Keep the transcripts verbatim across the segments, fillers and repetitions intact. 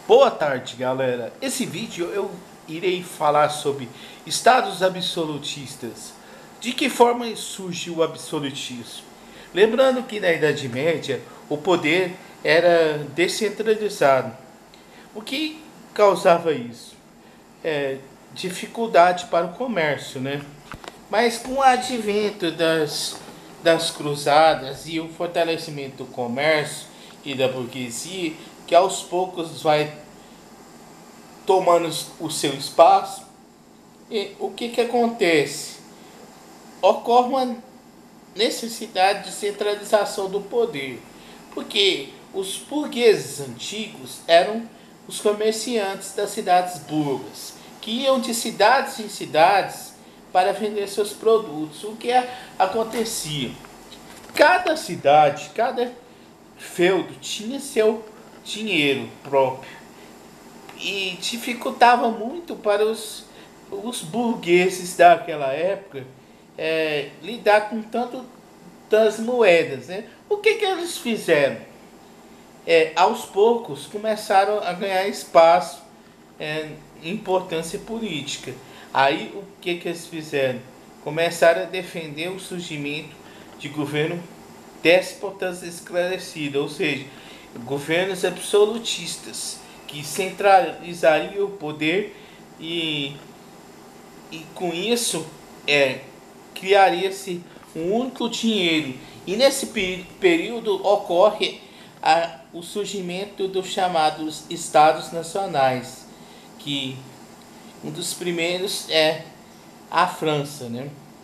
Boa tarde, galera. Esse vídeo eu irei falar sobre estados absolutistas. De que forma surge o absolutismo? Lembrando que na Idade Média o poder era descentralizado. O que causava isso? É, dificuldade para o comércio, né? Mas com o advento das, das cruzadas e o fortalecimento do comércio e da burguesia, que aos poucos vai tomando o seu espaço, e o que que acontece? Ocorre uma necessidade de centralização do poder, porque os burgueses antigos eram os comerciantes das cidades burgas, que iam de cidades em cidades para vender seus produtos. O que acontecia? Cada cidade, cada feudo tinha seu dinheiro próprio e dificultava muito para os, os burgueses daquela época é, lidar com tanto das moedas, né? O que que eles fizeram? É, aos poucos começaram a ganhar espaço, é, importância política. Aí o que que eles fizeram? Começaram a defender o surgimento de governo déspotas esclarecidos, ou seja, governos absolutistas que centralizariam o poder e, e com isso é, criaria-se um único dinheiro. E nesse período ocorre a, o surgimento dos chamados Estados Nacionais, que um dos primeiros é a França, né?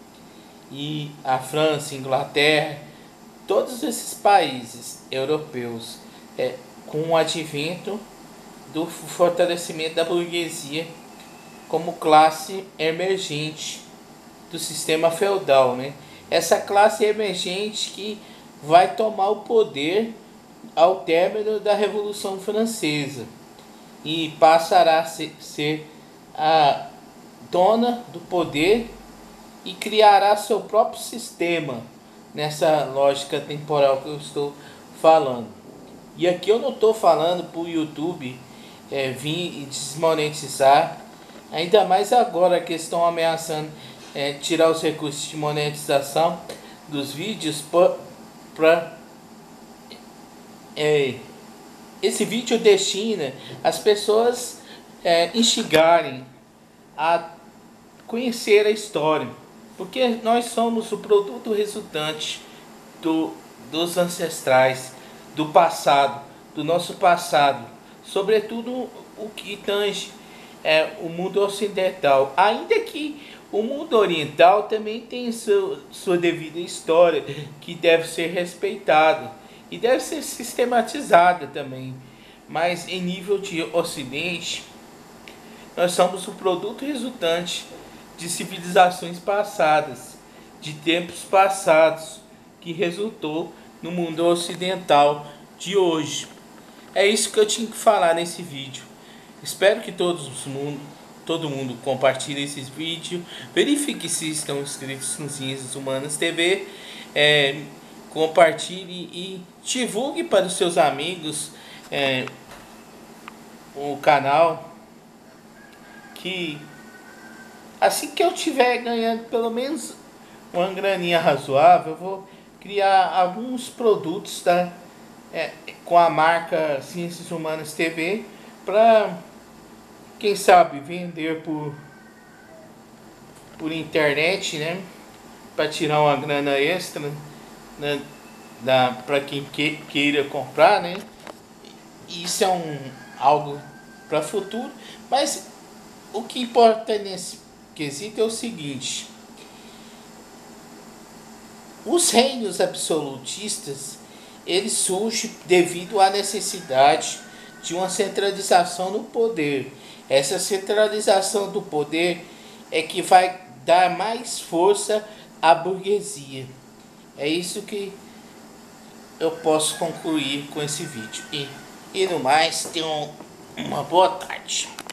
E a França, Inglaterra, todos esses países europeus, é, com o advento do fortalecimento da burguesia como classe emergente do sistema feudal, né? Essa classe emergente que vai tomar o poder ao término da Revolução Francesa e passará a ser, ser a dona do poder e criará seu próprio sistema nessa lógica temporal que eu estou falando. E aqui eu não estou falando para o YouTube é, vir e desmonetizar, ainda mais agora que estão ameaçando é, tirar os recursos de monetização dos vídeos para é, esse vídeo destina as pessoas é, instigarem a conhecer a história, porque nós somos o produto resultante do, dos ancestrais, do passado, do nosso passado, sobretudo o que tange é, o mundo ocidental, ainda que o mundo oriental também tem seu, sua devida história, que deve ser respeitada e deve ser sistematizada também, mas em nível de ocidente, nós somos o produto resultante de civilizações passadas, de tempos passados, que resultou no mundo ocidental de hoje. É isso que eu tinha que falar nesse vídeo. Espero que todos mundo, todo mundo compartilhe esse vídeo, verifique se estão inscritos no Ciências Humanas T V, é, compartilhe e divulgue para os seus amigos é, o canal, que assim que eu tiver ganhando pelo menos uma graninha razoável, eu vou criar alguns produtos, tá? É, com a marca Ciências Humanas T V, para quem sabe vender por, por internet, né? Para tirar uma grana extra, né? Para quem que, queira comprar, né? Isso é um, algo para futuro, mas o que importa nesse quesito é o seguinte: os reinos absolutistas, eles surgem devido à necessidade de uma centralização do poder. Essa centralização do poder é que vai dar mais força à burguesia. É isso que eu posso concluir com esse vídeo. E, e no mais, tenham uma boa tarde.